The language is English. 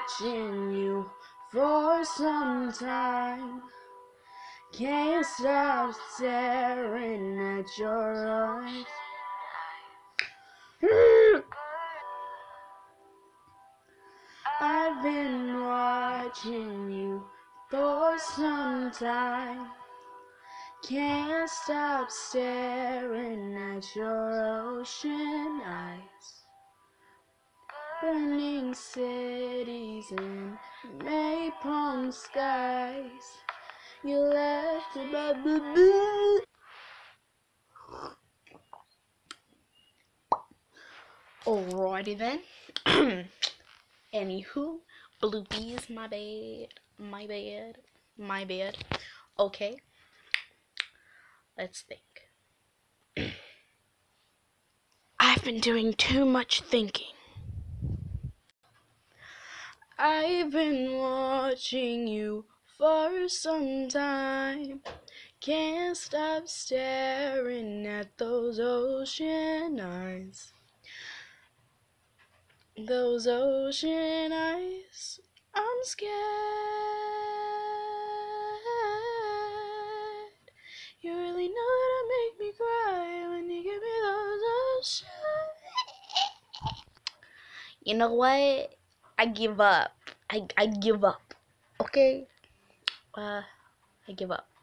watching you for some time. Can't stop staring at your eyes. I've been watching you for some time. Can't stop staring at your ocean eyes. Burning cities and napalm skies. You laughed about the blue. Alrighty then. Anywho, bloopies, my bad. Okay, let's think. I've been doing too much thinking. I've been watching you for some time. Can't stop staring at those ocean eyes. Those ocean eyes, I'm scared. You really know how to make me cry when you give me those ocean. You know what? I give up. I give up. Okay? I give up.